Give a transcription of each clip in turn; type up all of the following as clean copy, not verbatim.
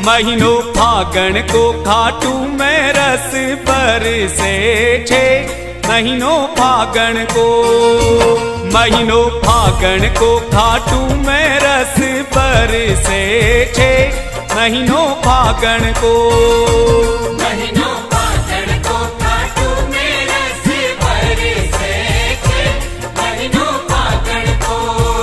महीनो फागण को खाटू में रस बरसे छे। महीनो फागण को, महीनो फागण को खाटू में रस बरसे छे। महीनो फागण को, महीनो फागण को खाटू में रस बरसे छे। महीनो फागण को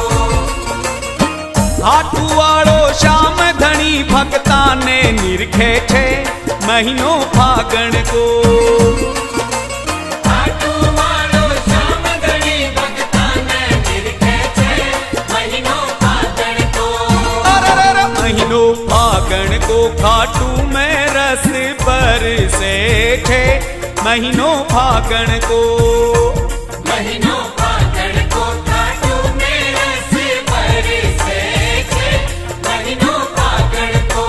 खाटू वालो श्याम धनी भक्ता ने निरखे छे। महीनो फागण को, खाटू वालो श्याम धनी भक्ता ने निरखे छे। महीनो फागण को, अरे महीनो फागण को खाटू में रस बरसे छे। महीनो फागण को, महीनो फागण को खाटू में रस बरसे छे। महीनो फागण को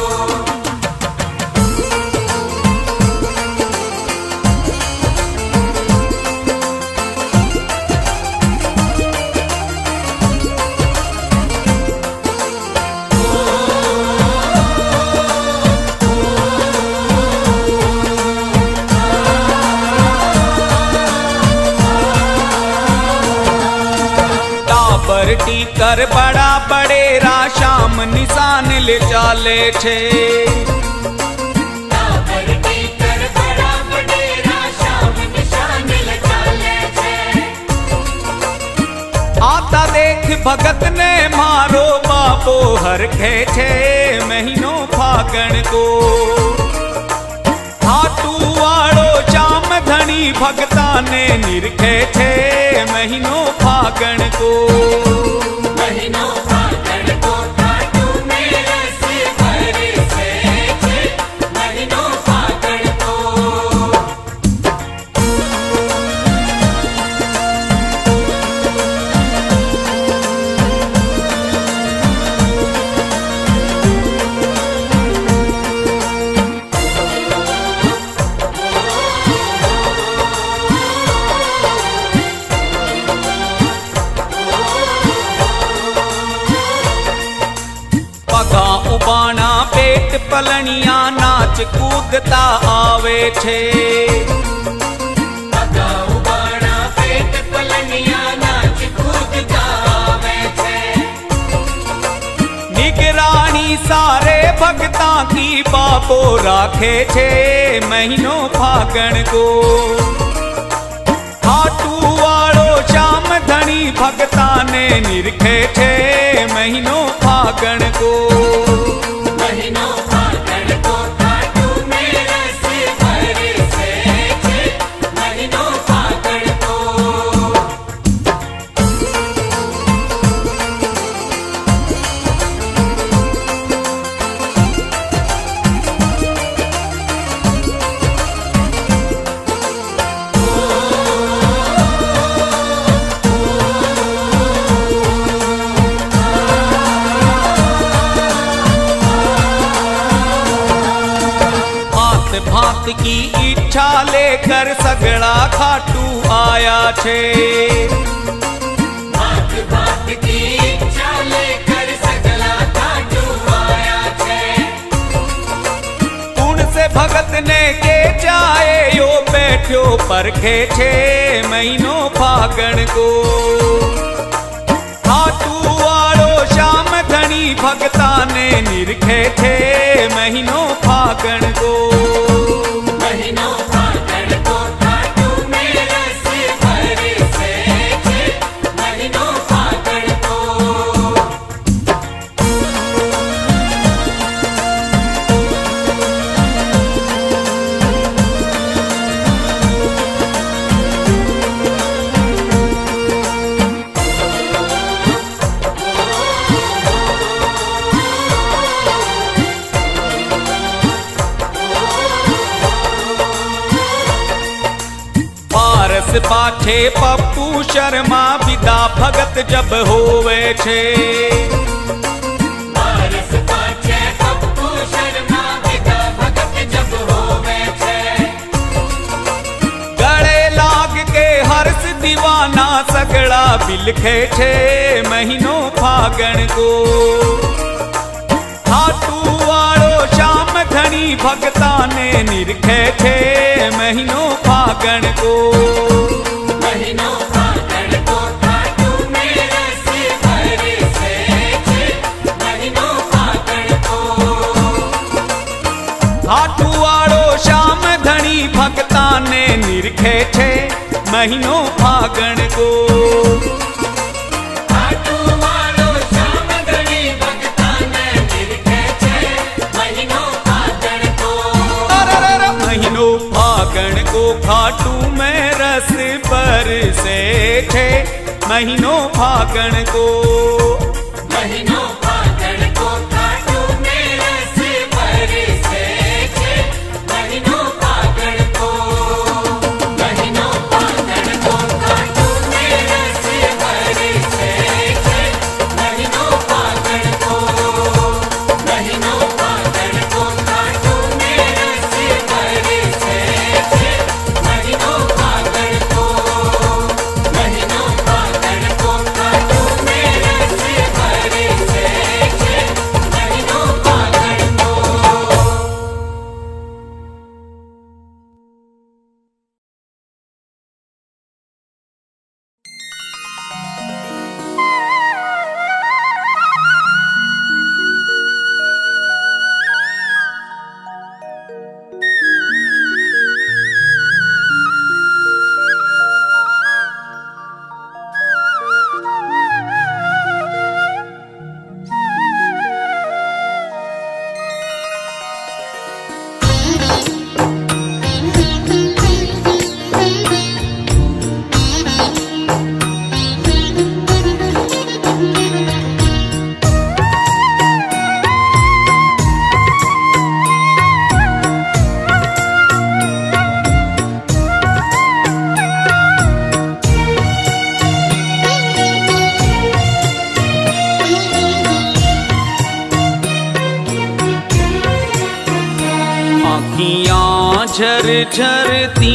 बरटी कर बड़ा बड़ेरा शाम निशान ले चाले छे। बरटी कर बड़ा बड़ेरा शाम निशान ले चाले छे। आता देख भगत ने मारो बापो हरखे छे। महीनो फागण को खाटू वालो श्याम धनी भक्ता ने निरखे छे। महीनो फागण को, महीनो फागण को खाटू में रस बरसे छे। महीनो फागण को पगा उबाना पेट पलनिया नाच कूदता आवे छे। पगा उबाड़ा पेट पलनिया नाच कूदता आवे छे। निगरानी सारे भक्ता की बापो राखे छे। महीनो फागण को खाटू वालो श्याम धनी भक्ता ने निरखे छे। महीनो फागण को, महीनो फागण को खाटू में रस बरसे छे। महीनो फागण को भांत की इच्छा लेकर सगड़ा खाटू आया छे। भांत भांत की इच्छा लेकर सगला खाटू आया छे। कुण से भगत ने के जाए यो बैठ्यो परखे छे। महीनो फागण को खाटू वालो श्याम धनी भक्ता ने निरखे छे। महीनो फागण को, महीनो फागण को खाटू में रस बरसे छे। महीनो फागण को पारस पाछे पप्पू शर्मा विदा भगत जब होवे छे। पारस पाछे पप्पू शर्मा विदा भगत जब होवे छे। गले लाग के हर्ष दीवाना सगड़ा बिलखे छे। महीनो फागण को खाटू वालो घणी भगता ने निरखे छे महीनो फागण को। महीनो फागण को खाटू में रस बरसे छे महीनो फागण को। खाटू वाळो श्याम घणी भगता ने निरखे छे महीनो फागण को। खाटू वाळो श्याम घणी भगता ने निरखे छे महीनो फागण को। महीनो फागण को खाटू में रस बरसे छे महीनो फागण को। महीनो फागण को खाटू में रस बरसे छे महीनो फागण को। महीनो फागण को खाटू में रस बरसे छे महीनो फागण को। महीनो फागण को खाटू में रस बरसे छे महीनो फागण को। महीनो फागण को खाटू में रस बरसे छे महीनो फागण को। आँखियाँ झर झरती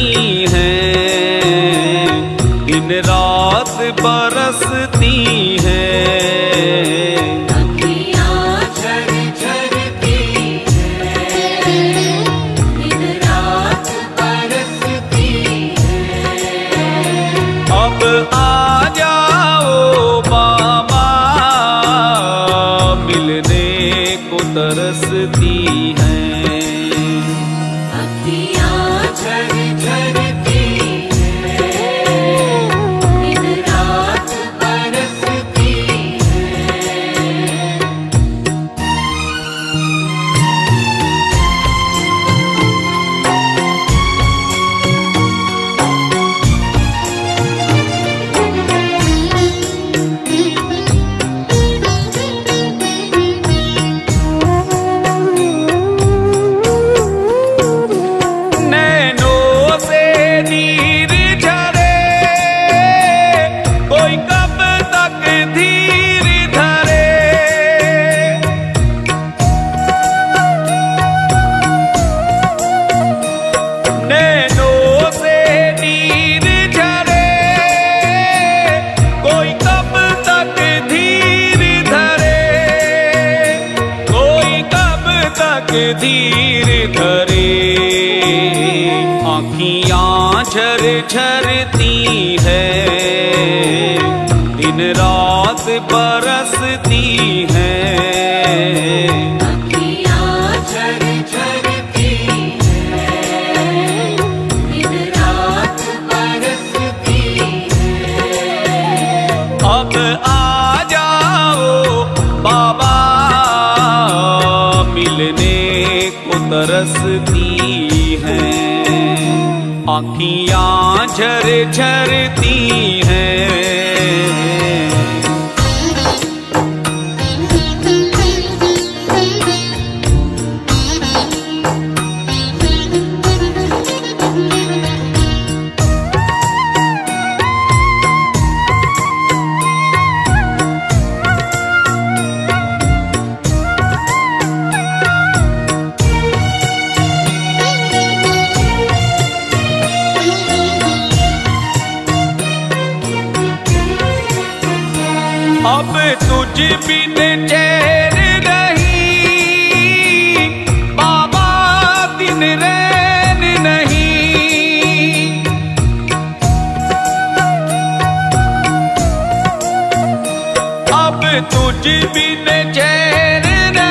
हैं दिन रात बरसती हैं। अखियाँ झरझरती हैं दिन रात बरसती हैं। अब आ जाओ बाबा मिलने को तरसती हैं। अखियाँ झरझरती हैं दिन रात बरसती हैं। नैनों से नीर झरे कोई कब तक धीर धरे। नैनों से नीर झरे कोई कब तक धीर धरे। कोई कब तक धीर धरे। आँखियाँ झर झरती हैं दिन रात बरसती हैं। अखियाँ झरझरती हैं दिन रात बरसती हैं। अब आ जाओ बाबा मिलने को तरसती हैं। आँखियाँ झर झरती हैं। अब तुझ बिन चैन नहीं बाबा बिन चैन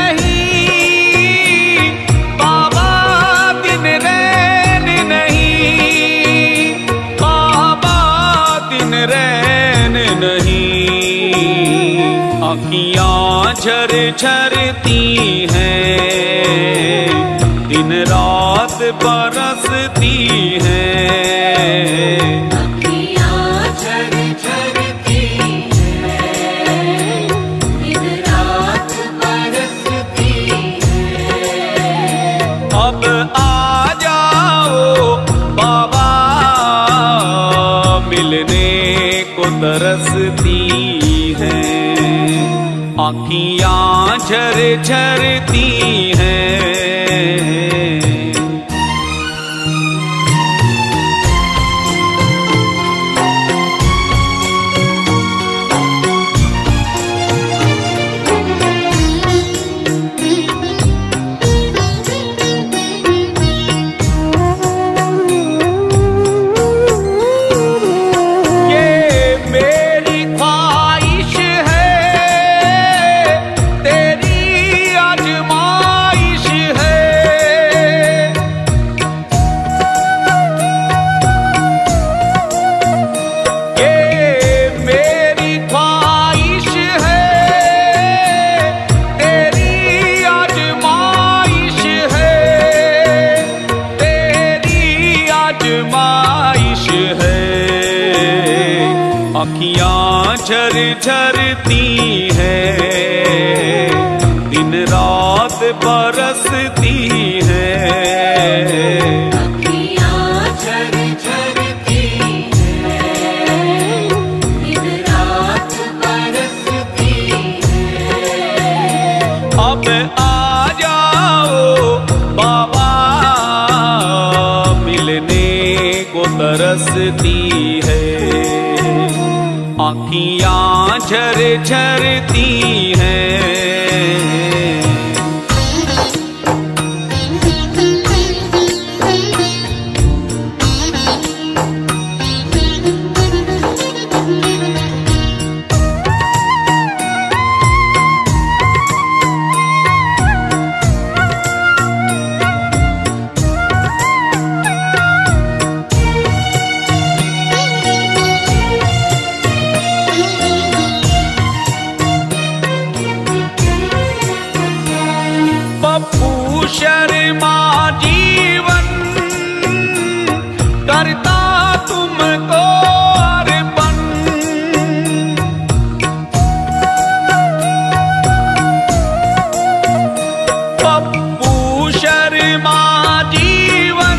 नहीं, बाबा दिन रैन नहीं, बाबा दिन रैन नहीं। आँखियाँ झर झरती हैं, दिन रात बरसती हैं। अखियाँ झर झरती हैं, दिन रात बरसती हैं। अब आ जाओ बाबा, मिलने को तरसती हैं। आँखियाँ झर झरती हैं। आँखियाँ झर झरती हैं, दिन रात बरसती हैं। अखियाँ झर झरती हैं, दिन रात बरसती हैं। अब आ जाओ बाबा, मिलने को तरसती है। आँखियाँ झर झरती हैं। शर्मा जीवन करता तुमको अर्पण। पप्पू शर्मा जीवन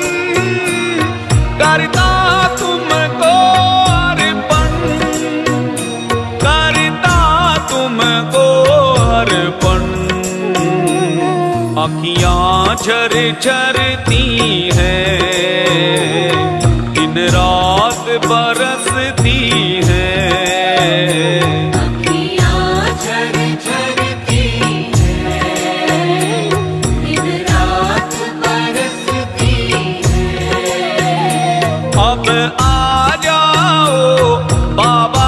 करता तुमको अर्पण, करता तुमको अर्पण। आँखियाँ झर झरती हैं, दिन रात बरसती हैं। अखियाँ झर झरती हैं, दिन रात बरसती हैं। अब आ जाओ बाबा,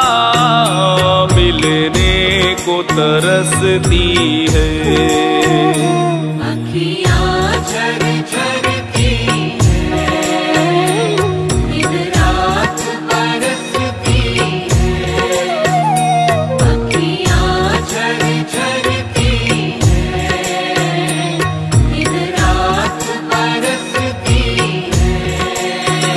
मिलने को तरसती है। अखियाँ झर झरती हैं, दिन रात बरसती हैं। अखियाँ झर झरती हैं, दिन रात बरसती हैं।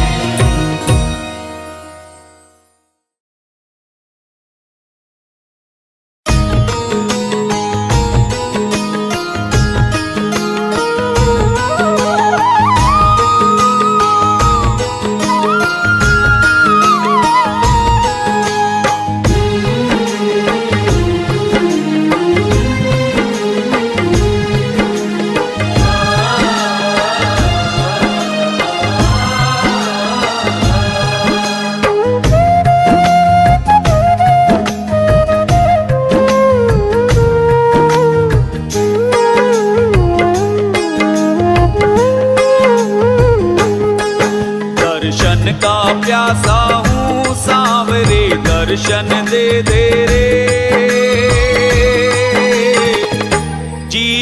दर्शन का प्यासा हूँ सांवरे, दर्शन दे दे रे।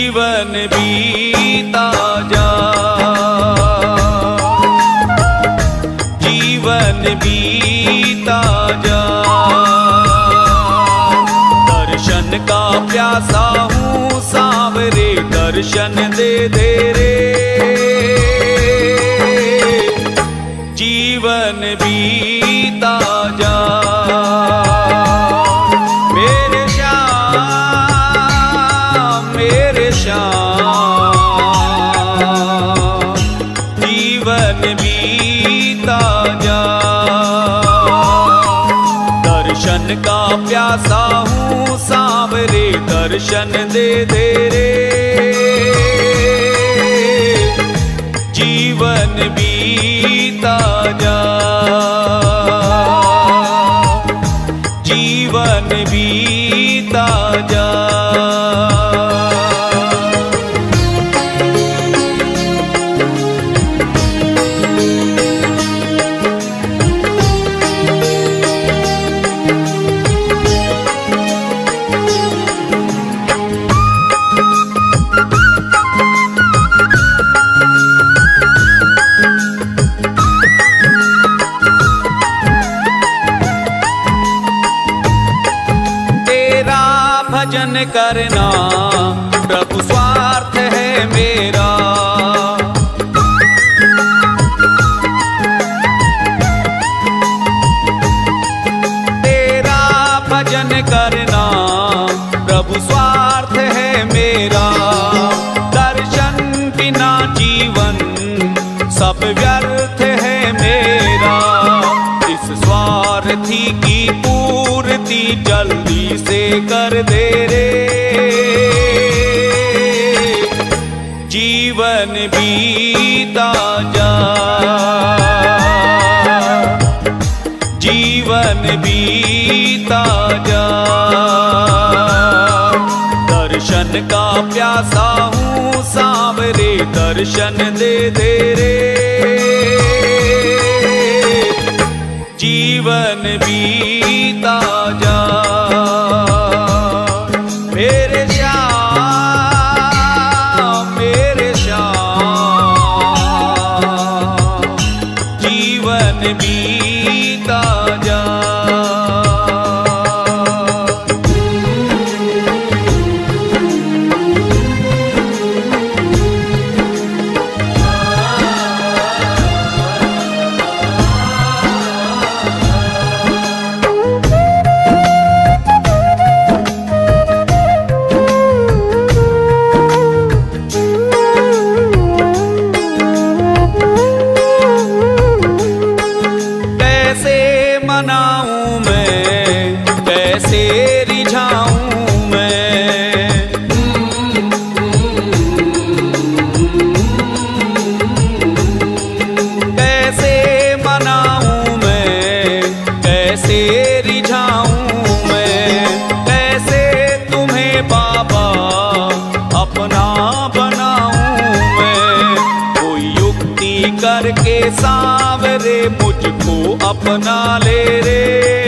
जीवन बीता जा, जीवन बीता जा। दर्शन का प्यासा हूँ सांवरे, दर्शन दे दे रे। जीवन बीता जा मेरे श्याम, मेरे श्याम। जीवन बीता जा, दर्शन का प्यासा हूँ सांवरे, दर्शन दे दे रे। जीवन बीता जा, जीवन बीता जा। भजन करना प्रभु स्वार्थ है मेरा, तेरा भजन करना प्रभु स्वार्थ है मेरा। दर्शन बिना जीवन सब व्यर्थ है मेरा। इस स्वार्थी की पूर्ति जल्दी से कर दे रे। जीवन बीता जा, जीवन बीता जा। दर्शन का प्यासा हूँ सांवरे, दर्शन दे दे रे। जीवन बीता जा मेरे श्याम, मेरे श्याम। जीवन बीता जा। मनाऊं मैं, कैसे रिझाऊं मैं। कैसे मनाऊं मैं, कैसे रिझाऊं मैं। कैसे तुम्हें बाबा अपना बनाऊं मैं। कोई युक्ति करके सांवरे मुझको अपना ले रे।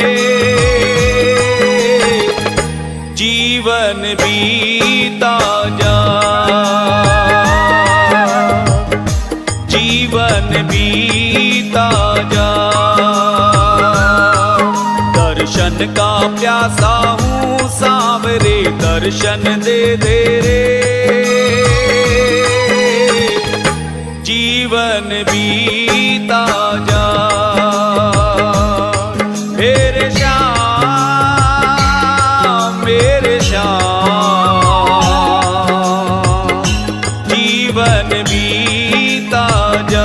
जीवन बीता जा, जीवन बीता जा। दर्शन का प्यासा हूँ सांवरे, दर्शन दे दे रे। जीवन बीता जा मेरे श्याम, मेरे श्याम। जीवन बीता जा।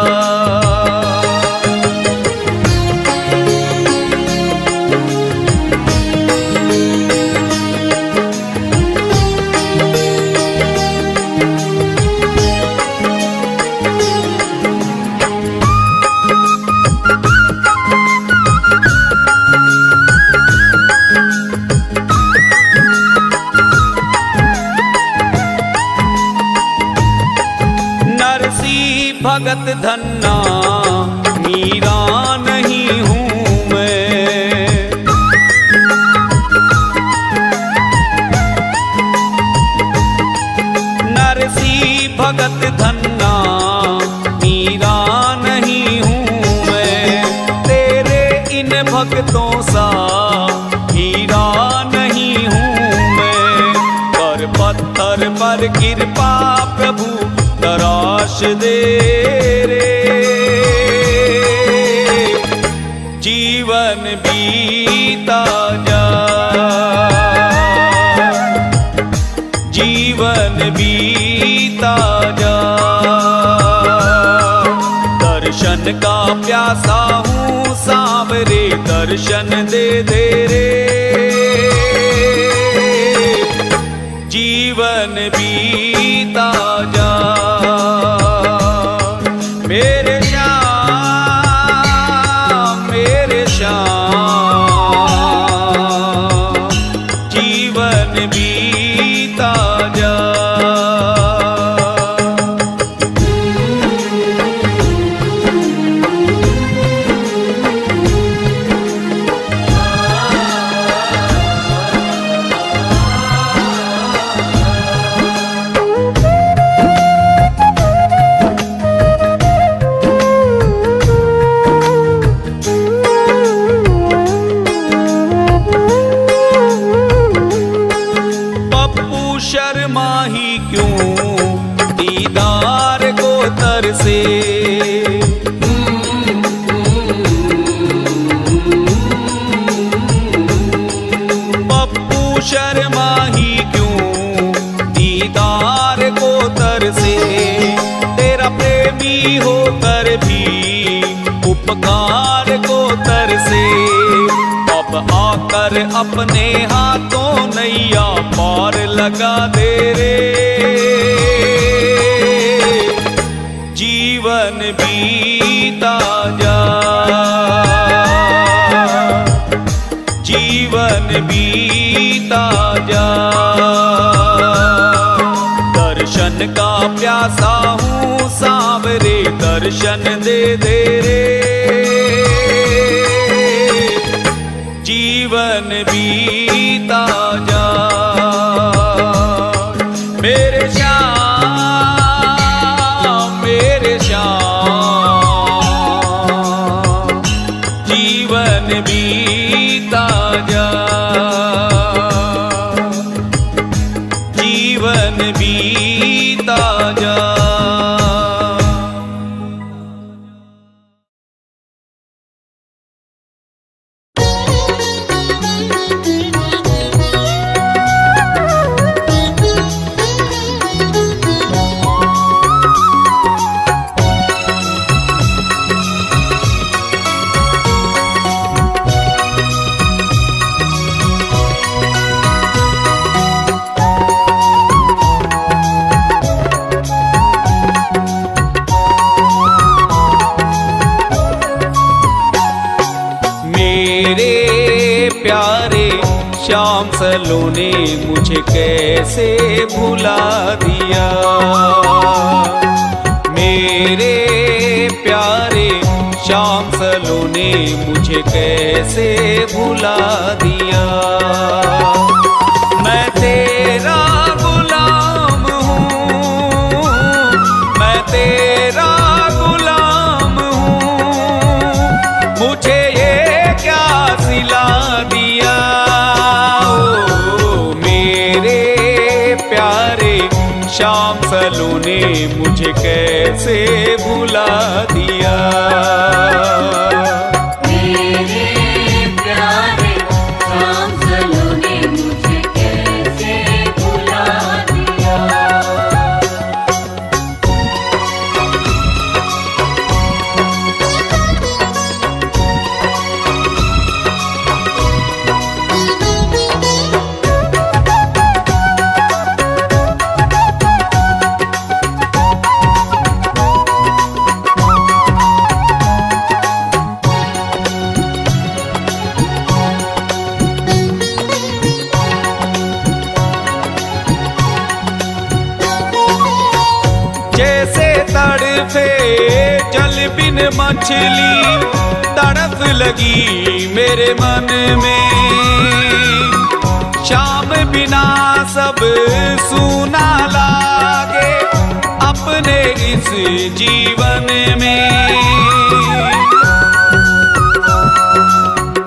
भगत धन्ना मीरा नहीं हूँ मैं। भक्तों सा हीरा नहीं हूँ मैं, कर पत्थर पर कृपा प्रभु तराश दे रे। जीवन बीता जा, जीवन बीता जा, दर्शन का प्यासा हूँ सांवरे दर्शन दे दे रे। जीवन बीता जा मेरे श्याम, मेरे श्याम, जीवन बीता जा। शर्मा ही क्यों दीदार को तरसे, पप्पू शर्मा ही क्यों दीदार को तरसे। तेरा प्रेमी होकर भी उपकार को तरसे। अब आकर अपने हाथों नैया पार लगा दे रे। जीवन बीता जा, जीवन बीता जा, दर्शन का प्यासा हूँ सांवरे दर्शन दे दे रे। जीवन बीता जा मेरे श्याम, मेरे श्याम, जीवन बीता जा, जीवन बीता जा। श्याम सलोने मुझे कैसे भुला दिया। मेरे प्यारे श्याम सलोने मुझे कैसे भुला दिया। मैं तेरा गुलाम हूँ, मैं तेरा गुलाम हूँ, मुझे ये क्या सिला दिया। श्याम सलोने मुझे कैसे भुला दिया। मेरे प्यारे श्याम सलोने मुझे कैसे भुला दिया। जैसे तड़फे जल बिन मछली तड़फ लगी मेरे मन में। शाम बिना सब सूना लागे अपने इस जीवन में।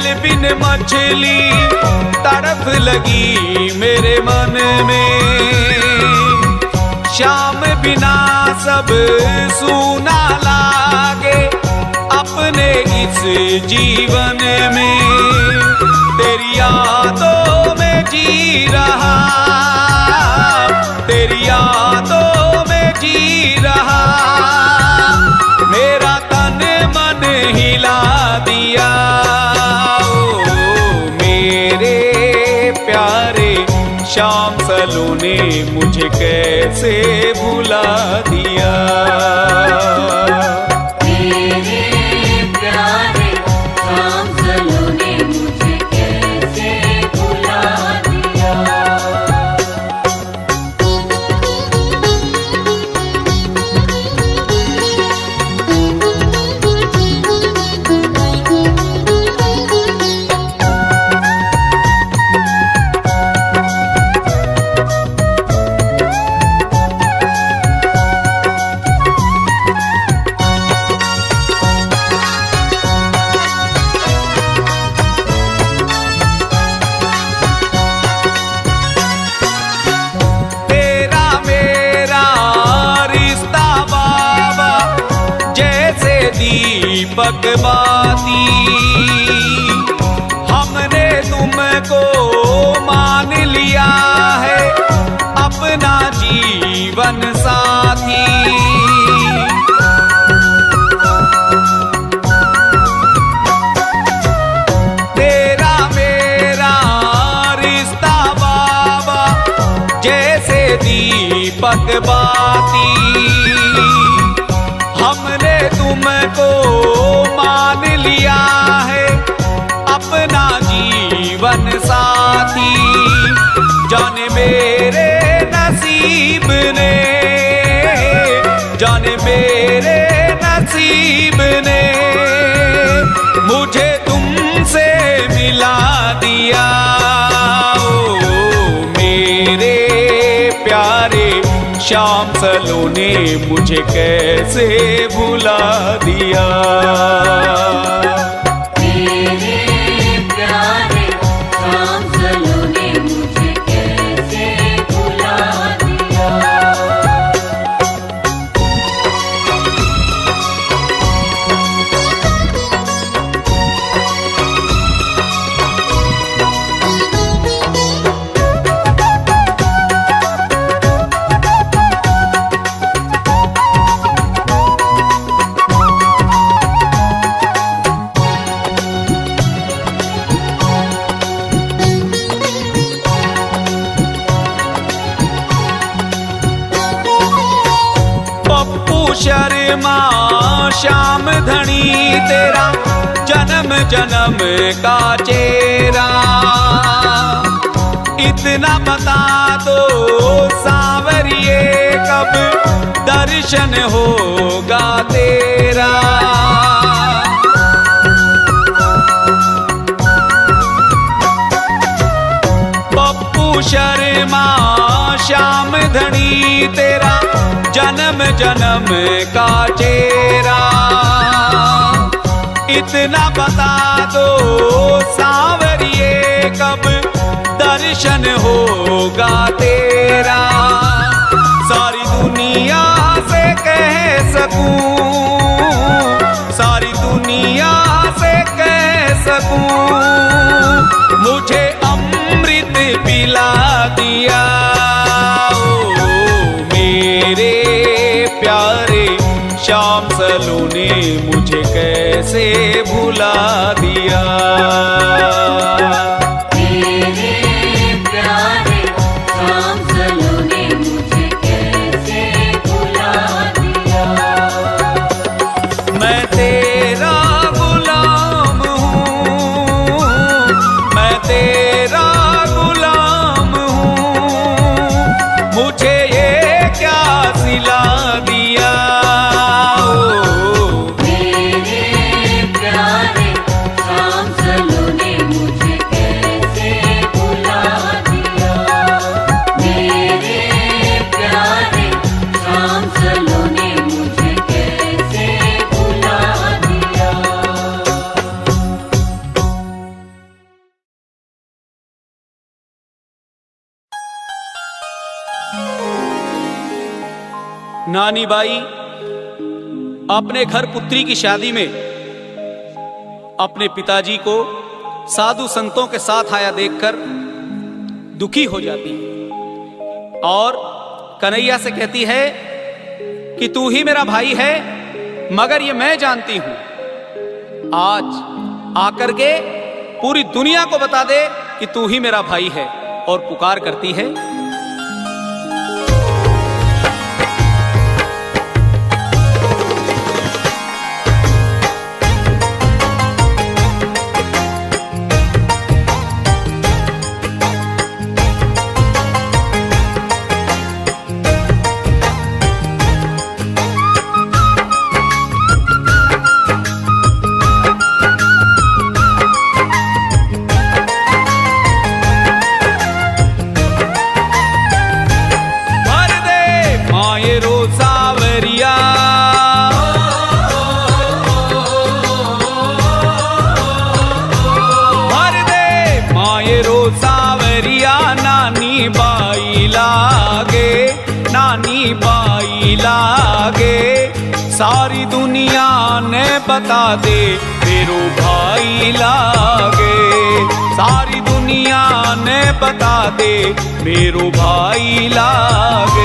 तेल बिन मछली तड़फ लगी मेरे मन में, श्याम बिना सब सूना लागे अपने इस जीवन में। तेरी यादों में जी रहा, तेरी यादों में जी रहा, मेरा तन मन हिला दिया। ओ मेरे प्यारे श्याम सलोने मुझे कैसे भुला दिया। मेरे प्यारे श्याम सलोने मुझे कैसे भुला दिया। दीपक बाती हमने तुमको मान लिया है अपना जीवन साथी। तेरा मेरा रिश्ता बाबा जैसे दीपक बाती, हमने तुमको मान लिया है अपना जीवन साथी। जाने मेरे नसीब ने, जाने मेरे नसीब ने मुझे तुमसे मिला दिया। ओ मेरे प्यारे श्याम सलोने मुझे कैसे भुला दिया। मेरे प्यारे श्याम सलोने मुझे कैसे भुला दिया। शर्मा श्याम धनी तेरा जन्म जन्म का चेहरा, इतना बता दो सांवरिए कब दर्शन होगा तेरा। पप्पू शर्मा श्याम धनी तेरा जन्म जन्म का चेहरा, इतना बता दो सांवरिए कब दर्शन होगा तेरा। सारी दुनिया से कह सकूं, सारी दुनिया से कह सकूं, मुझे अमृत पिला दिया। मेरे प्यारे श्याम सलोने मुझे कैसे भुला दिया। मेरे प्यारे श्याम सलोने मुझे कैसे भुला दिया। मैं तेरा गुलाम हूँ, मैं तेरा गुलाम हूँ, मुझे सिला दिया। मेरे प्यारे श्याम सलोने नानी बाई अपने घर पुत्री की शादी में अपने पिताजी को साधु संतों के साथ आया देखकर दुखी हो जाती है और कन्हैया से कहती है कि तू ही मेरा भाई है, मगर ये मैं जानती हूं, आज आकर के पूरी दुनिया को बता दे कि तू ही मेरा भाई है। और पुकार करती है, नानी बाई लागे, सारी दुनिया ने बता दे मेरो भाई लागे, सारी दुनिया ने बता दे मेरो भाई लागे।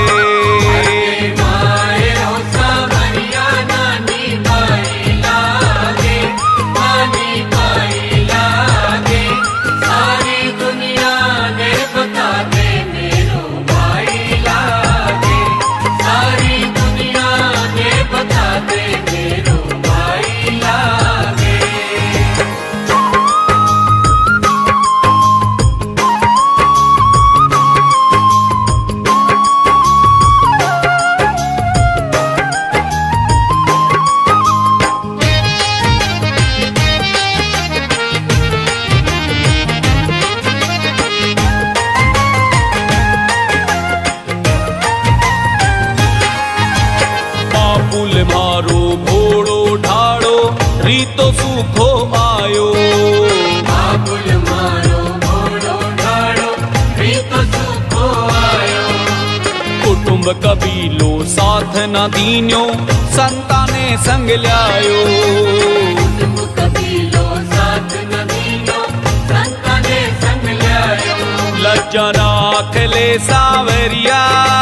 मारो भोड़ो ढाड़ो रीतो सुखो आयो, बाबुल मारो भोड़ो ढाड़ो रीतो सुखो आयो। कुटुंब कबीलो साथ न दीन्यो संताने संग ल्यायो, कुटुंब कबीलो साथ न दीन्यो संताने संग ल्यायो। लज्जा राख ले सावरिया,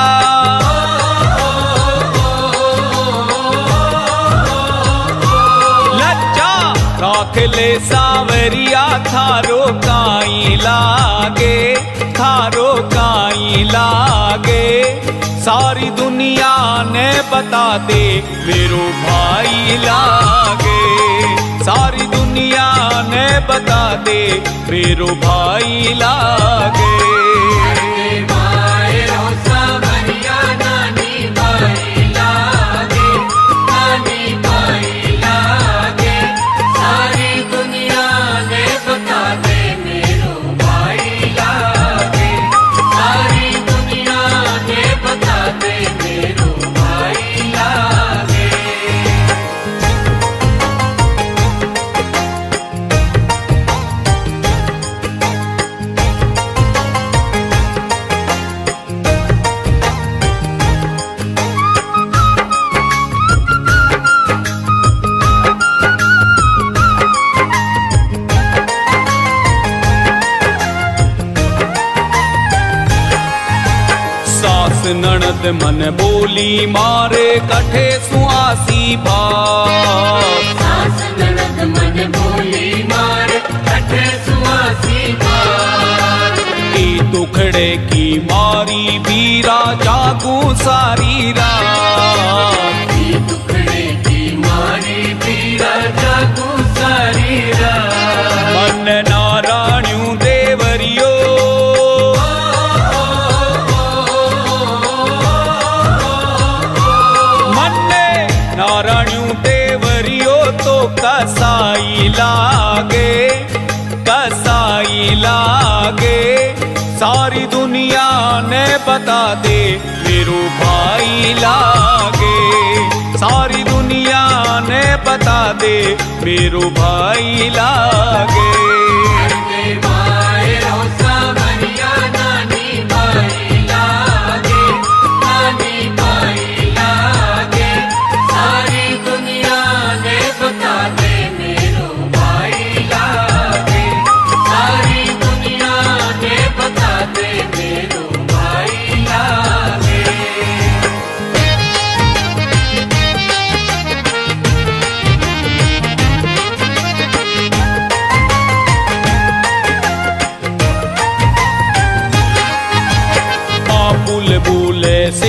राख ले सावरिया, थारो काई लागे, थारो काई लागे, सारी दुनिया ने बता दे मेरो भाई लागे, सारी दुनिया ने बता दे मेरो भाई लागे। ननद मन बोली मारे कठे सुआसी भाव, सास ननद मन बोली मारे कठे सुआसी भाव। की दुखड़े की मारी बीरा जागू सारी रात, की दुखड़े की मारी बीरा जागू सारी रात। मन नारायणू देवरियो, नारायणू देवरियो तो कसाई लागे, कसाई लागे, सारी दुनिया ने बता दे मेरो भाई लागे, सारी दुनिया ने बता दे मेरो भाई लागे। नानी बाई लागे, नानी बाई लागे।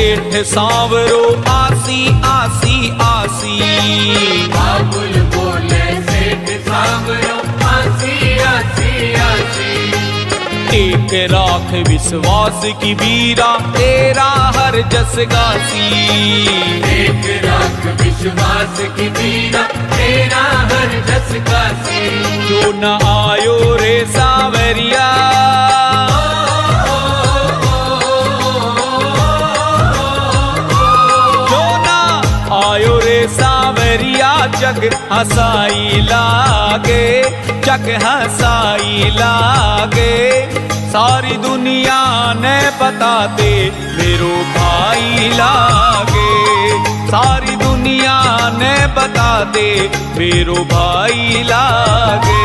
सेठ सांवरो आसी आसी आसी। बाबुल बोले सेठ सांवरो आसी आसी आसी। एक राख विश्वास की बीरा तेरा हर जस गासी। एक राख विश्वास की बीरा तेरा हर जस गासी। जो न आयो रे सांवरिया, जो न आयो रे सांवरिया, जग हसाई लागे, जग हसाई लागे। सारी दुनिया ने बताते मेरो भाई लागे, सारी दुनिया ने बताते मेरो भाई लागे।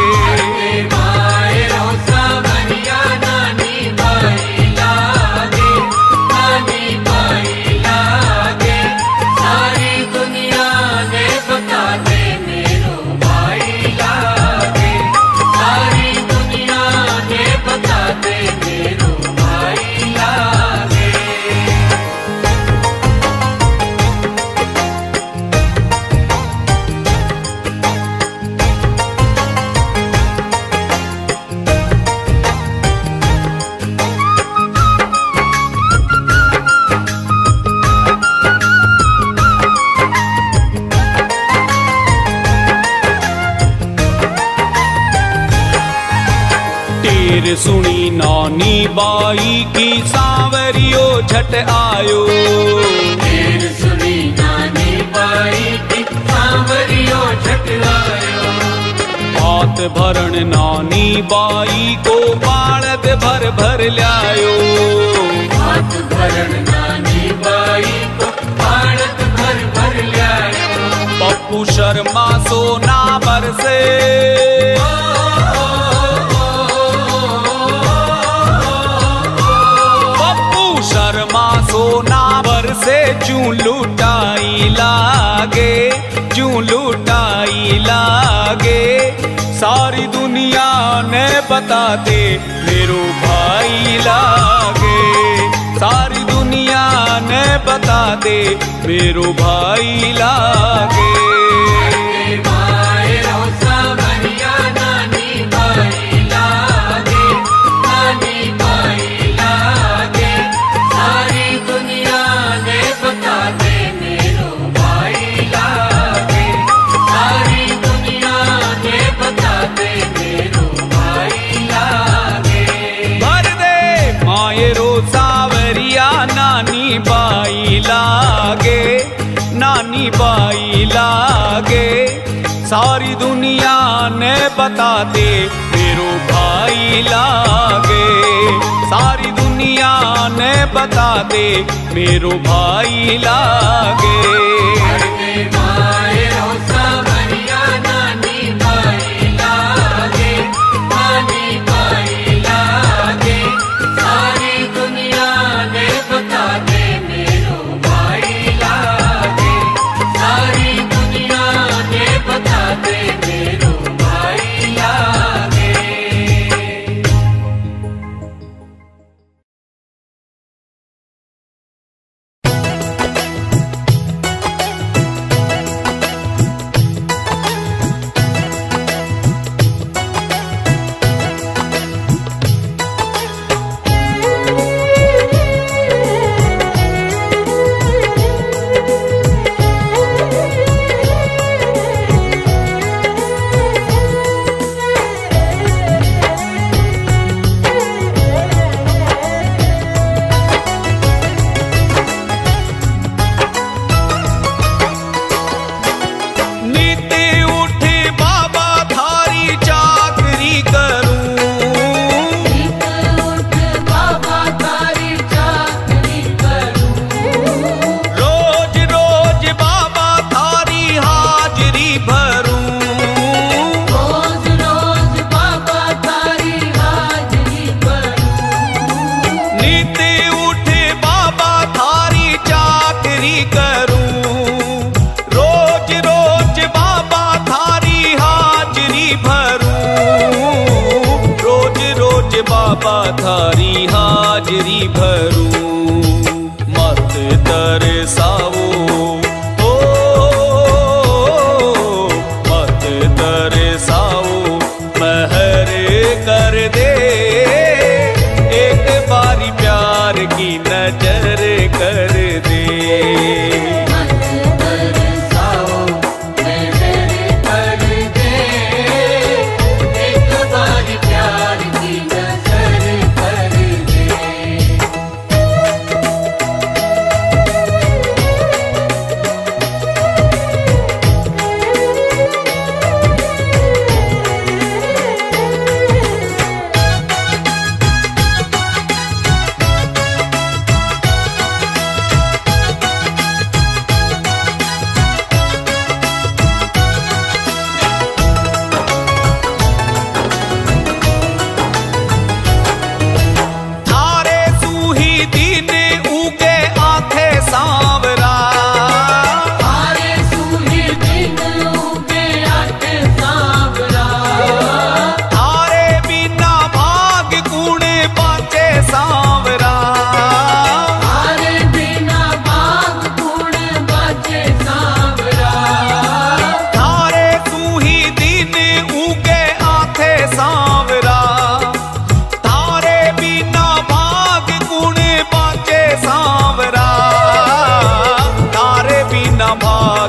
सुनी नानी बाई की सांवरियो झट आयो। फिर सुनी नानी बाई की सांवरियो झट आयो। हाथ भरण नानी बाई को बालद भर भर लायो। हाथ भरण नानी बाई को बालद भर भर लायो। पप्पू शर्मा सोना बरसे, सोना बरसे। जूं लुटाई लागे, जूं लुटाई लागे। सारी दुनिया ने बताते मेरो भाई लागे, सारी दुनिया ने बताते मेरो भाई लागे। नानी बाई लागे, नानी बाई लागे। सारी दुनिया ने बताते मेरो भाई लागे, सारी दुनिया ने बताते मेरो भाई लागे। बाबा थारी हाजरी भरूं, मत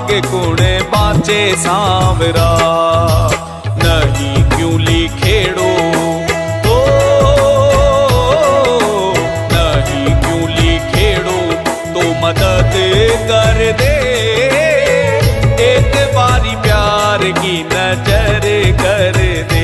भाग कुणे बाचे सांवरा। नहीं क्यों लिखेड़ो ओ, नहीं क्यों लिखेड़ो तो मदद कर दे, एक बारी प्यार की नजर कर दे।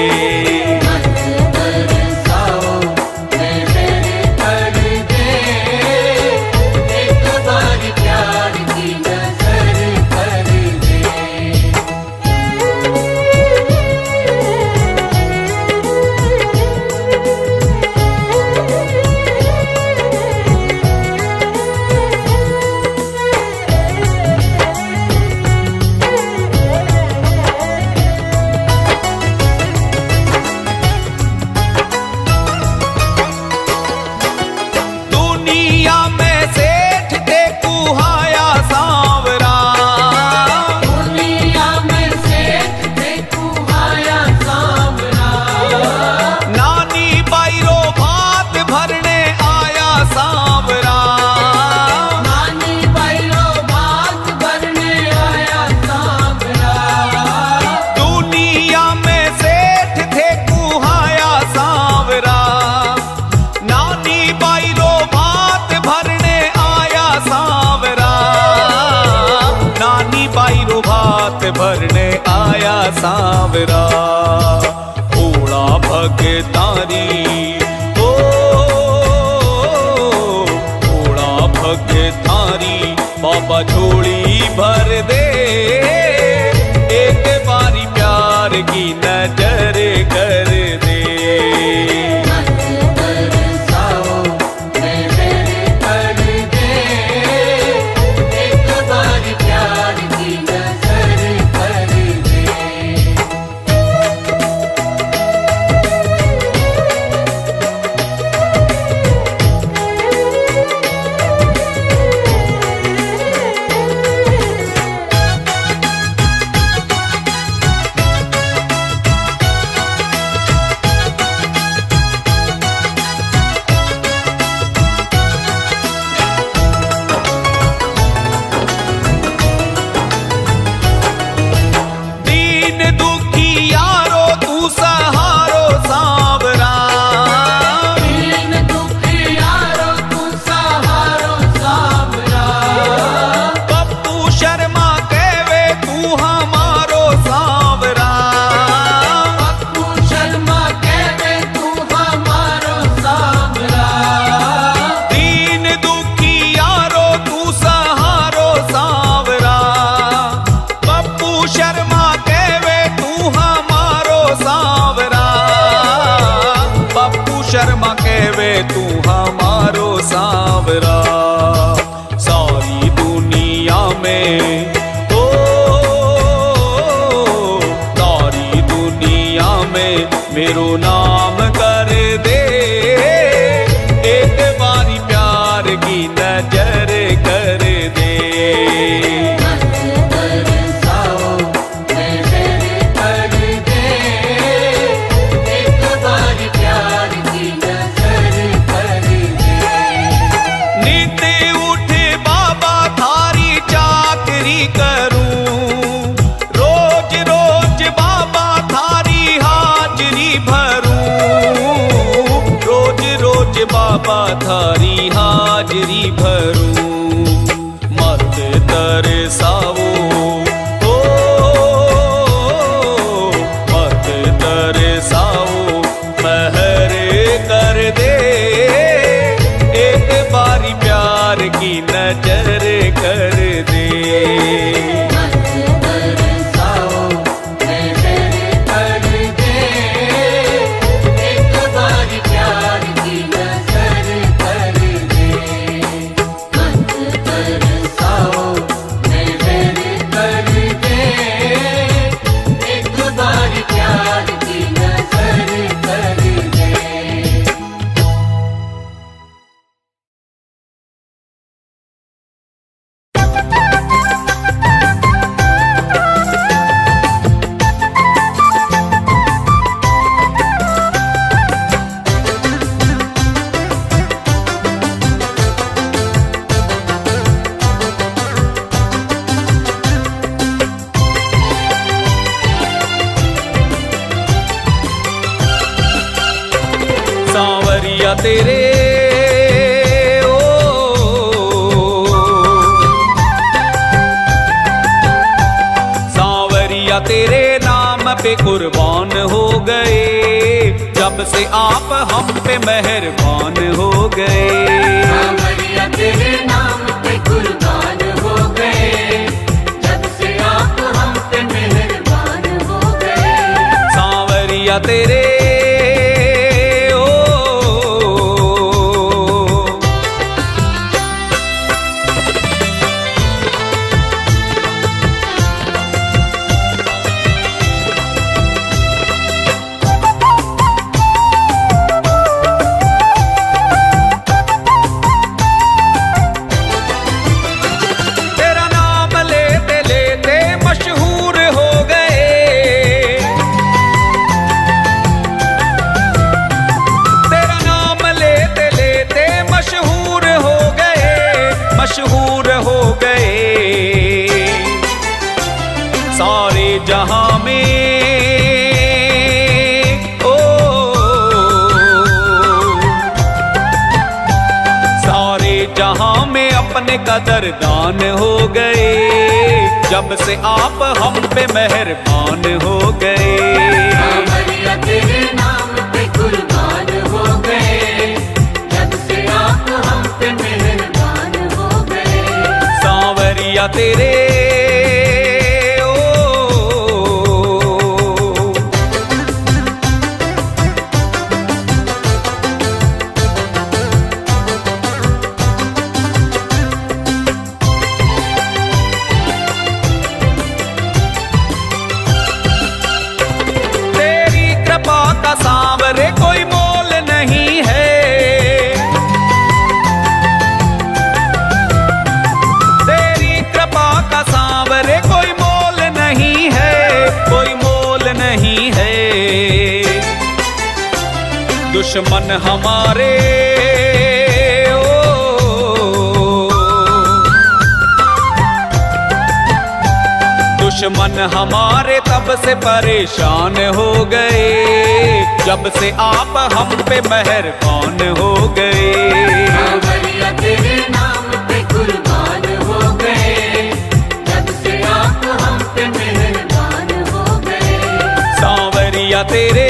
भरने आया सांवरा। ओड़ा भगतारी ओ, ओड़ा भगतारी बाबा झोली भर दे, एक बारी प्यार की नजर कर दे। शर्मा कहवे तू हमारो सांवरा। सारी दुनिया में ओ, सारी दुनिया में मेरो नाम कर दे, एक बारी प्यार की नजर कर दे। करूं रोज रोज बाबा थारी हाजरी भरूं, सांवरिया तेरे तेरे नाम पे कुर्बान हो गए, जब से आप हम पे मेहरबान हो गए। सांवरिया तेरे नाम पे कुर्बान हो गए, जब से आप हम पे मेहरबान हो गए। सांवरिया तेरे मशहूर हो गए सारे जहां में। ओ सारे जहां में अपने कदरदान हो गए, जब से आप हम पे मेहरबान हो गए। सांवरिया तेरे नाम पे कुर्बान हो गए, जब से आप हम पे मेहरबान हो गए। सांवरिया तेरे सांवरे कोई मोल नहीं है, तेरी कृपा का सांवरे कोई मोल नहीं है, कोई मोल नहीं है। दुश्मन हमारे दुश्मन हमारे तब से परेशान हो गए, जब से आप हम पे मेहरबान हो गए। सांवरिया तेरे नाम पे कुर्बान हो गए, जब से आप हम पे मेहरबान हो गए। सांवरिया तेरे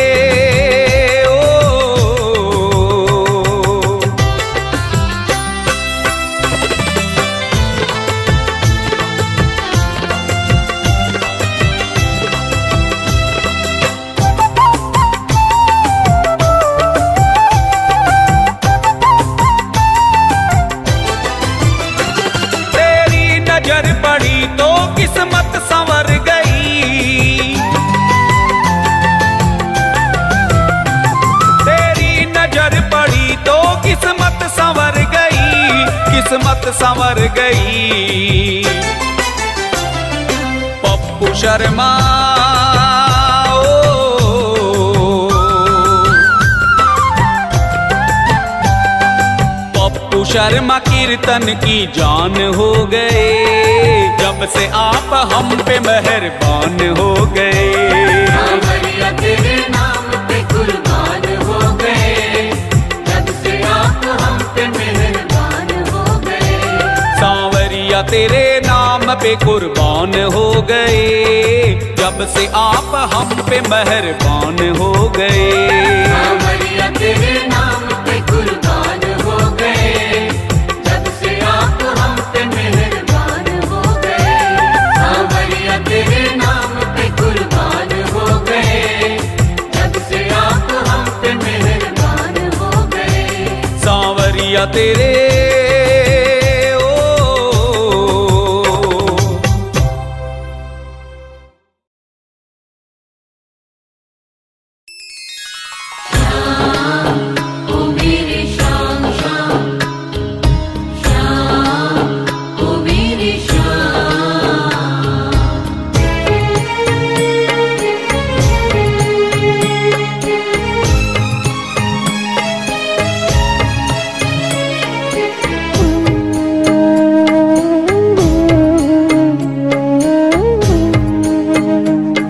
नजर पड़ी तो किस्मत संवर गई, तेरी नजर पड़ी तो किस्मत संवर गई, किस्मत संवर गई। पप्पू शर्मा पप्पू शर्मा कीर्तन की जान हो गए, जब से आप हम पे मेहरबान हो गए। सांवरिया तेरे नाम पे कुर्बान हो गए, जब से आप हम पे मेहरबान हो गए। सांवरिया तेरे नाम पे कुर्बान हो गए, जब से आप हम पे मेहरबान हो गए। सांवरिया तेरे नाम पे कुर्बान हो गए, जब से आप हम पे मेहरबान हो गए। सांवरिया तेरे नाम पे कुर्बान हो गए, जब से आप हम पे मेहरबान हो गए। सांवरिया तेरे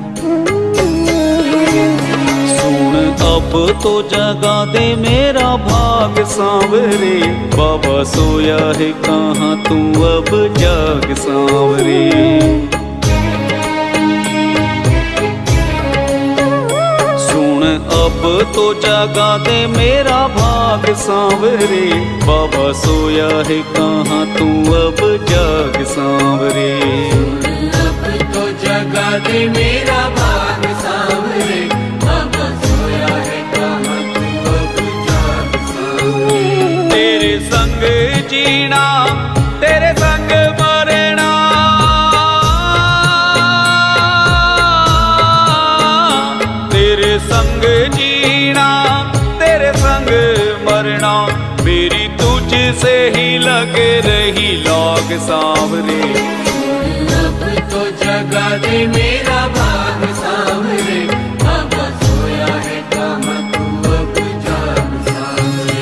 तो जगा दे मेरा सांवरे, बाबा सोया है कहाँ तू अब जाग सांवरे। अब तो जगा दे मेरा भाग सांवरे, बाबा सोया है कहाँ तू अब जाग सांवरे। अब तो जगा दे मेरा भाग सांवरे, बाबा सोया है कहाँ तू अब जाग सांवरे। तेरे संग जीना तेरे संग मरना, तेरे संग जीना तेरे संग मरना, मेरी तुझसे ही लगे रही लाग सांवरे। अब तो जगा दे मेरा भाग सांवरे, बाबा सोया है कहाँ तू अब जाग सांवरे।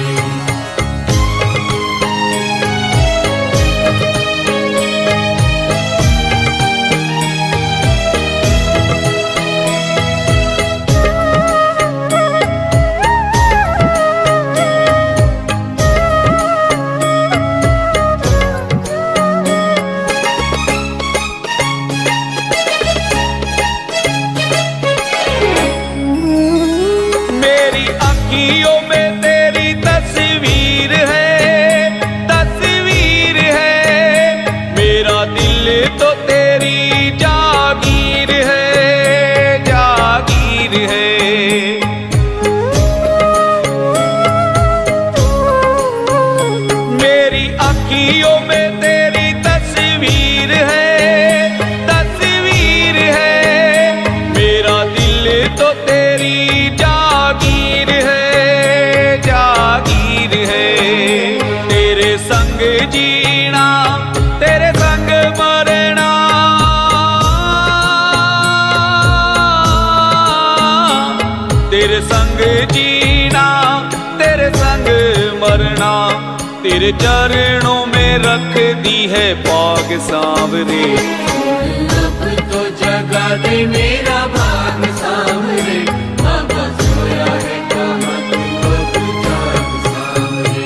जीना तेरे संग मरना, तेरे संग जीना तेरे संग मरना, तेरे चरणों में रख दी है पाग सांवरे। अब तो जगा दे मेरा भाग सांवरे, बाबा सोया है कहाँ तू अब जाग सांवरे।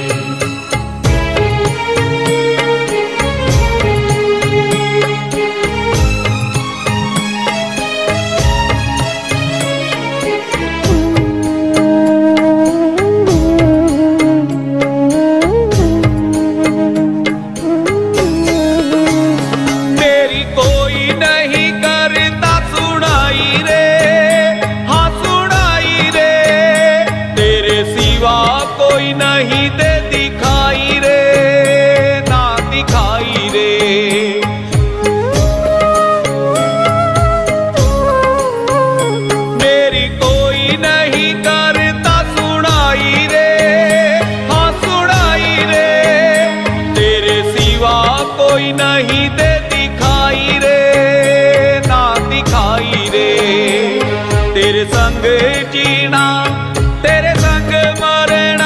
नहीं दे दिखाई रे, ना दिखाई रे। मेरी कोई नहीं करता सुनाई रे, हाँ सुनाई रे। तेरे सिवा कोई नहीं दे दिखाई रे, ना दिखाई रे। तेरे संग जीना तेरे संग मरना,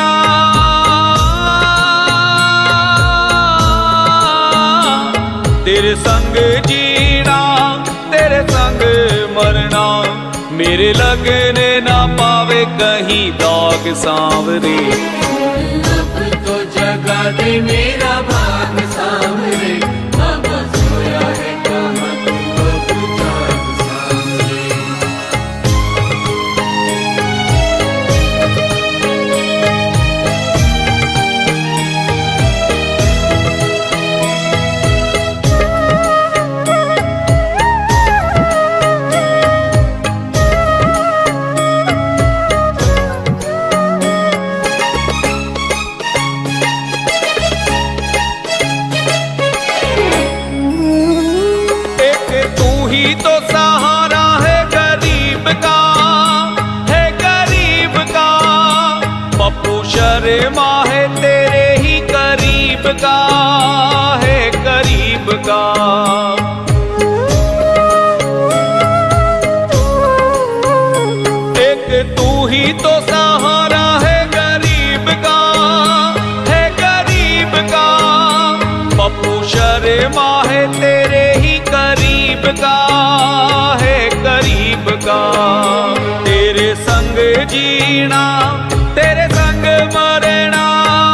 तेरे संग जीना तेरे संग मरना, मेरे लगने ना पावे कहीं दाग सांवरे। अब तो जगा दे मेरा भाग सांवरे, बाबा सोया है कहाँ तू अब जाग सांवरे। तो सहारा है गरीब का, पप्पू शर्मा है तेरे ही करीब का, है करीब का। एक तू ही तो सहारा है गरीब का, है गरीब का। पप्पू शर्मा है तेरे ही करीब का, है करीब का। तेरे संग जीना तेरे संग मरना,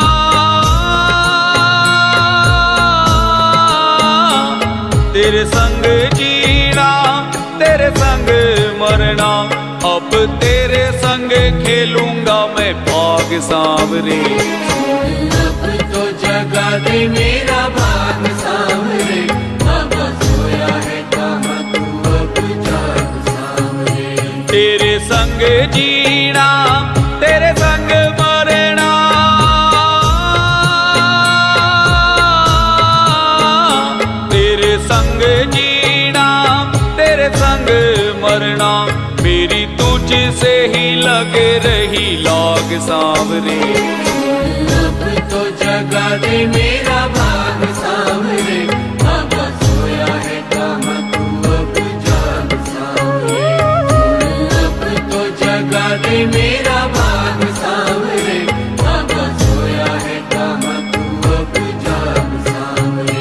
तेरे संग जीना, तेरे संग मरना, अब तेरे संग खेलूंगा मैं भाग सांवरे। अब तो जगा दे मेरा भाग सांवरे, बाबा सोया है कहाँ तू अब जाग सांवरे। तेरे संग जीना, तेरे संग मरना, तेरे संग जीना, तेरे संग मरना, मेरी तुझसे ही लगे रही लाग सांवरे। अब तो जगा दे मेरा भाग सांवरे, बाबा सोया है कहाँ तू अब जाग सांवरे। अब तो जगा दे मेरा भाग सांवरे, बाबा सोया है कहाँ तू अब जाग सांवरे।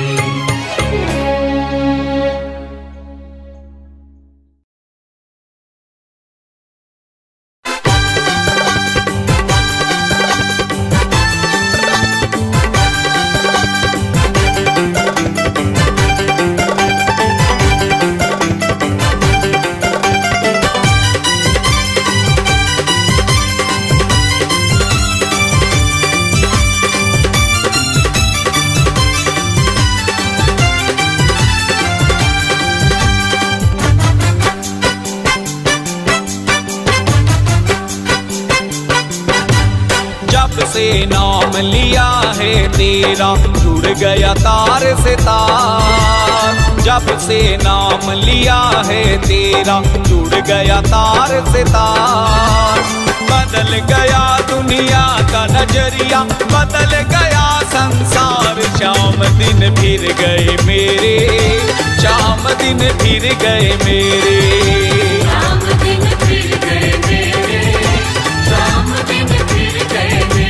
से नाम लिया है तेरा, जुड़ गया तार से तार। जब से नाम लिया है तेरा, जुड़ गया तार से तार। बदल गया दुनिया का नजरिया, बदल गया संसार। शाम दिन फिर गए मेरे, शाम दिन फिर गए मेरे, शाम दिन फिर गए मेरे, शाम दिन फिर गए मेरे।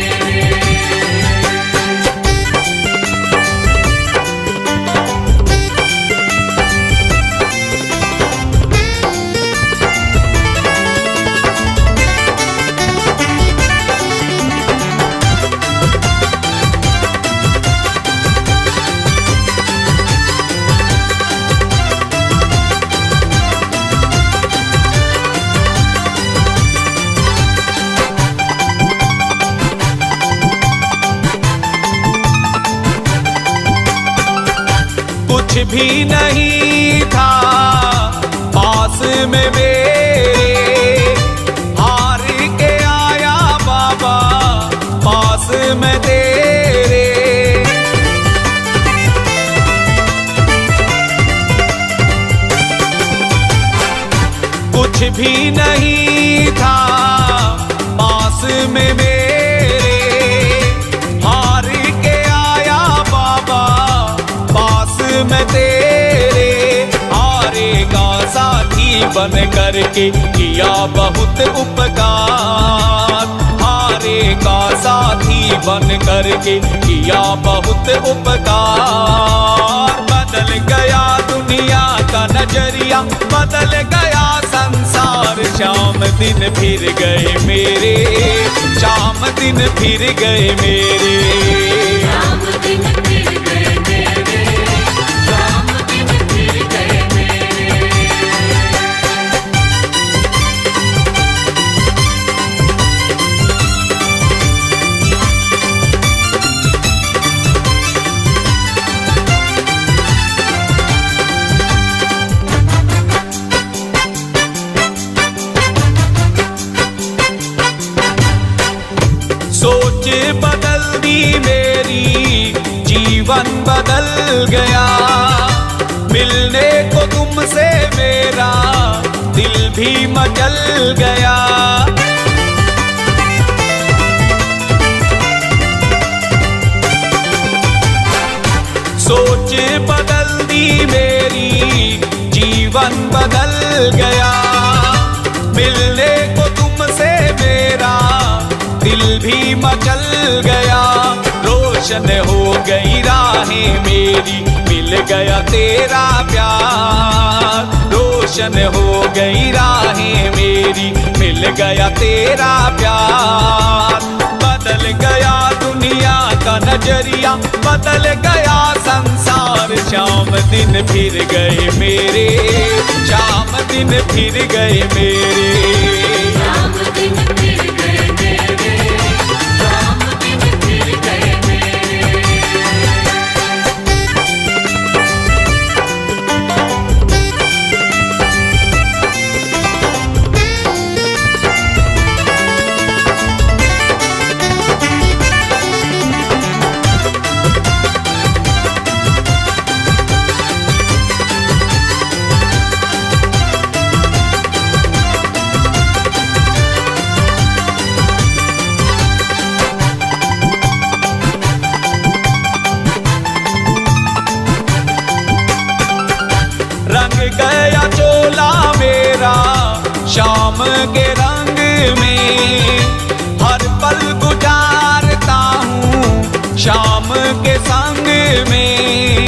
कुछ भी नहीं था पास में मेरे, हार के आया बाबा पास में तेरे। कुछ भी नहीं था पास में मेरे, हार के आया बाबा पास में तेरे। हारेगा साथी बन करके किया बहुत उपकार, हारेगा साथी बन करके किया बहुत उपकार। बदल गया दुनिया का नजरिया, बदल गया संसार। शाम दिन फिर गए मेरे, शाम दिन फिर गए मेरे, शाम दिन फिर गए मेरे, शाम दिन फिर गए मेरे। सोच बदल दी मेरी, जीवन बदल गया। मिलने को तुमसे मेरा दिल भी मचल गया। सोच बदल दी मेरी, जीवन बदल गया। मिलने को तुमसे मेरा दिल भी मचल गया। रोशन हो गई राहें मेरी, मिल गया तेरा प्यार। रोशन हो गई राहें मेरी, मिल गया तेरा प्यार। बदल गया दुनिया दुनिया का नजरिया, बदल गया संसार। शाम दिन फिर गए मेरे, शाम दिन फिर गए मेरे, शाम दिन फिर गए मेरे, शाम दिन फिर गए मेरे। रंग गया चोला मेरा शाम के रंग में, हर पल गुजारता हूँ शाम के संग में।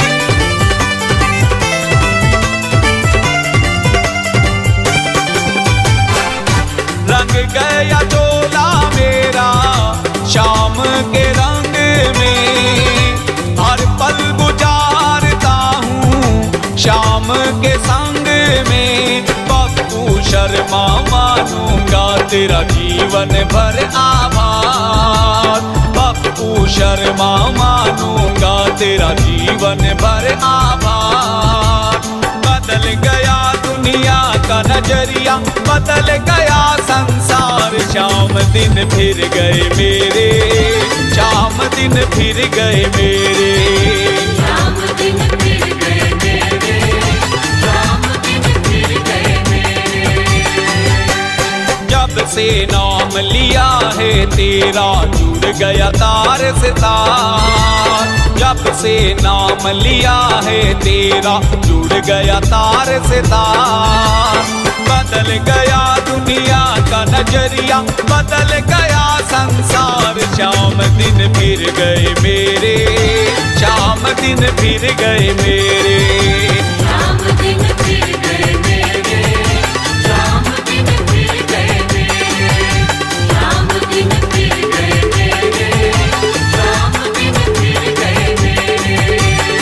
रंग गया चोला मेरा शाम के रंग में, हर पल गुजारता हूँ शाम के संग में। पप्पू शर्मा मानूंगा तेरा जीवन भर आभार, पप्पू शर्मा मानूंगा तेरा जीवन भर आभार। बदल गया दुनिया का नजरिया, बदल गया संसार। शाम दिन फिर गए मेरे, शाम दिन फिर गए मेरे, शाम दिन फिर गए मेरे, शाम दिन फिर गए मेरे। जब से नाम लिया है तेरा, जुड़ गया तार से तार। जब से नाम लिया है तेरा, जुड़ गया तार से तार। बदल गया दुनिया का नजरिया, बदल गया संसार। शाम दिन फिर गए मेरे, शाम दिन फिर गए मेरे, शाम दिन फिर गए मेरे, शाम दिन फिर गए मेरे, शाम दिन फिर गए मेरे, शाम दिन फिर गए मेरे।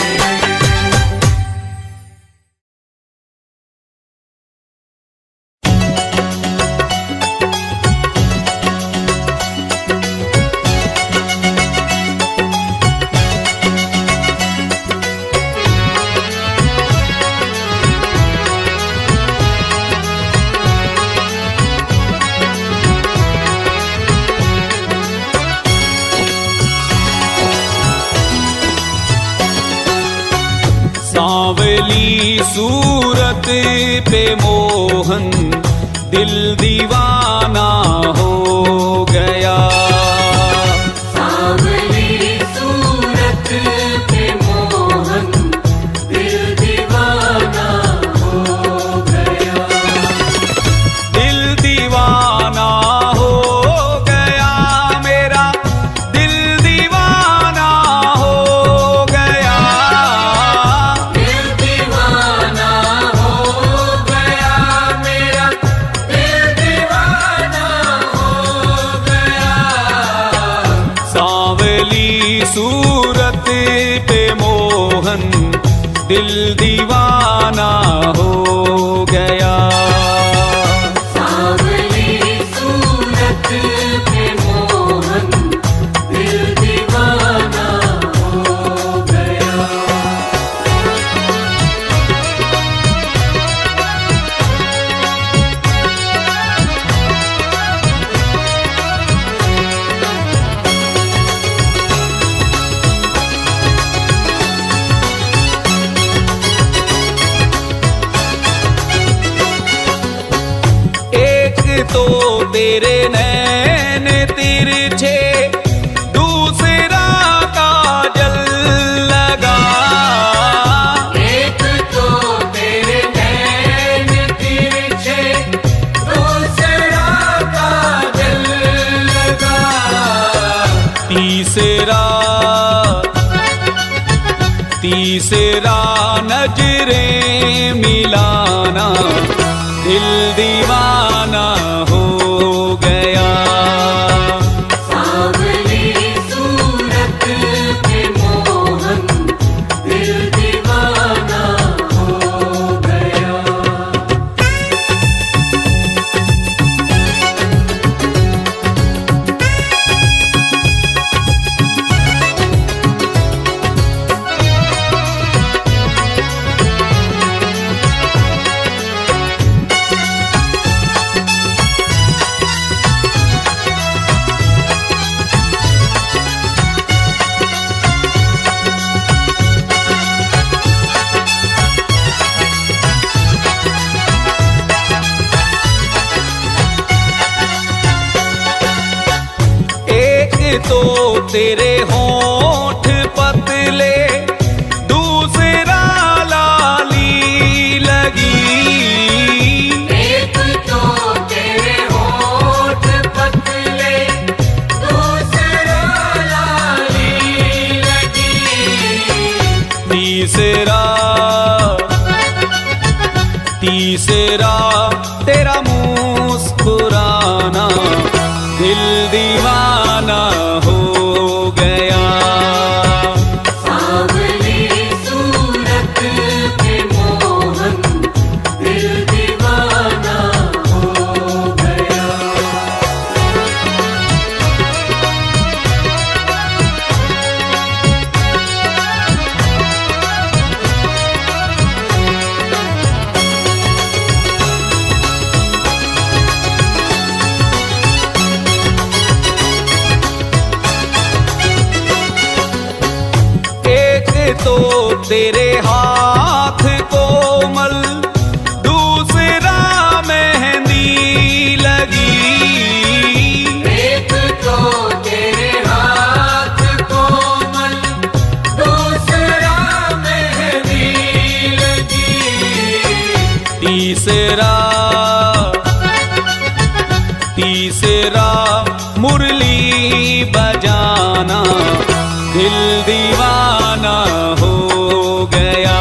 सांवली सूरत पे मोहन दिल दीवाना हो गया। सांवली सूरत पे मोहन दिल दीवाना हो गया, दिल दीवाना हो गया मेरा, दिल दीवाना हो गया, दिल दीवाना हो गया मेरा, दिल दीवाना हो गया। सांवली सूरत पे मोहन दिल दीवाना हो गया। सांवली सूरत पे मोहन दिल दीवाना हो गया। तो तेरे नैन तिरछे, दूसरा काजल लगा। एक तो तेरे नैन तिरछे, दूसरा काजल लगा। तीसरा नजरें मिलाना, दिल दीवाना हो गया। सांवली सूरत तेरे होंठ पतले, दूसरा लाली लगी। एक तो तेरे होंठ पतले, दूसरा लाली लगी। तीसरा तेरा मुस्कुराना, दिल दीवाना हो गया। सांवली सूरत पे मोहन, दिल दीवाना हो गया। तो तेरे हाथ कोमल, दूसरा मेहंदी लगी। एक तो तेरे हाथ कोमल, दूसरा मेहंदी लगी। तीसरा मुरली बजाना, दिल दीवाना हो गया।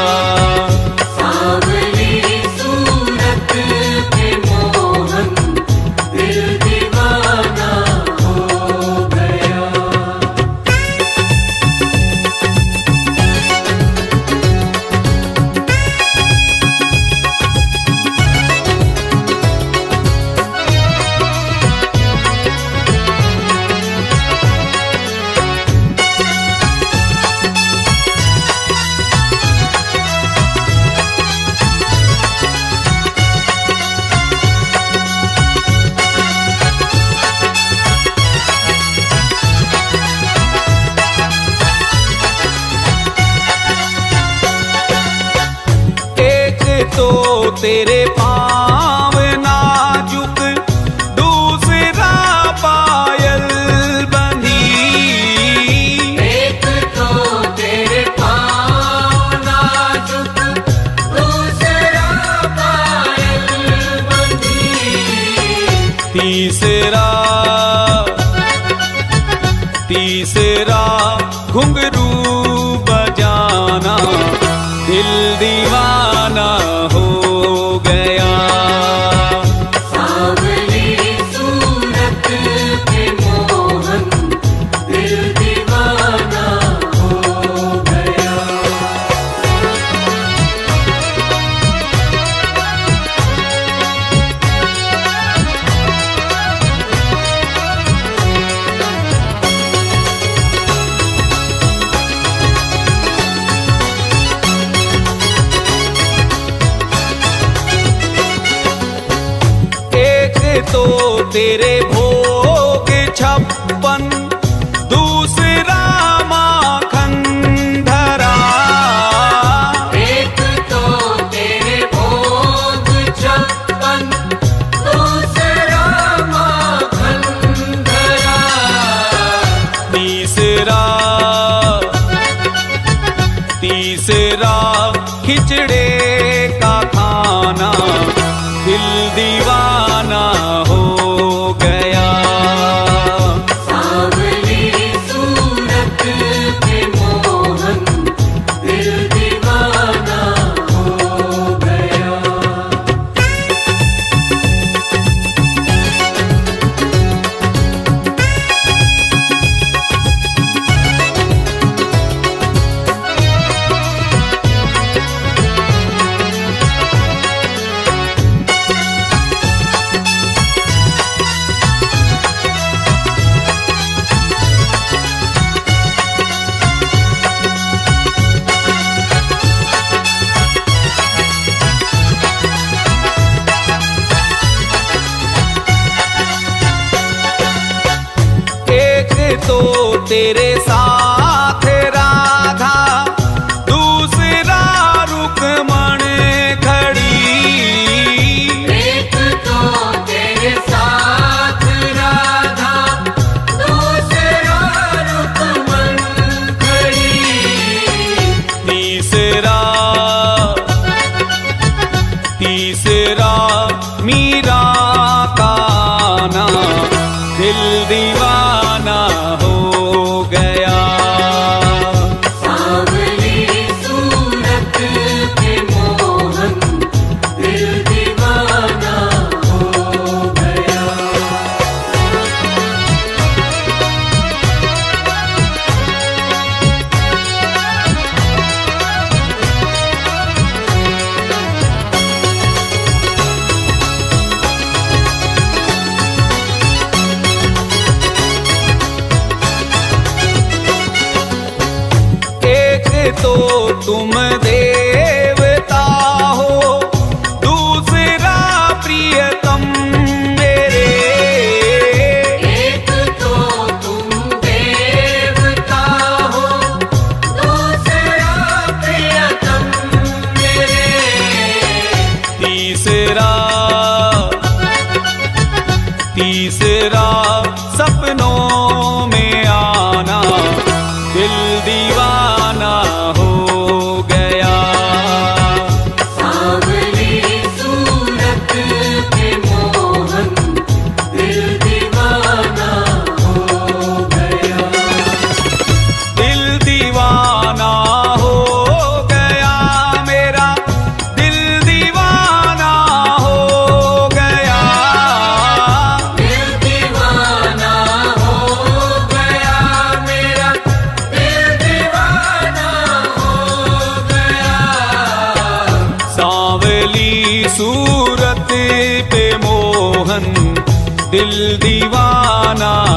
सांवली सूरत पे मोहन, दिल दीवाना हो गया। तो तेरे पाँव नाजुक, दूसरा पायल बंधी। एक तो तेरे पाँव नाजुक, दूसरा पायल बंधी। तीसरा घुंघरू बजाना, दिल दीवाना हो गया। सांवली सूरत पे मोहन, दिल दीवाना हो गया। तो तेरे भोग 56, दूसरा माखन धरा। एक तो तेरे भोग 56, दूसरा माखन धरा। तीसरा खिचड़े का खाना, दिल दीवाना हो गया। सांवली सूरत पे मोहन, दिल दीवाना हो गया। तो तेरे साथ राधा, दूसरा रुक्मण खड़ी। एक तो तेरे साथ राधा, दूसरा तीसरा सपनों में आना, दिल दीवाना हो गया। सांवली सूरत पे मोहन, दिल दीवाना हो गया। दिल दीवाना हो गया मेरा, दिल दीवाना हो गया। दिल दीवाना हो गया मेरा, दिल दीवाना हो गया। सांवली सूरत पे मोहन, दिल दीवाना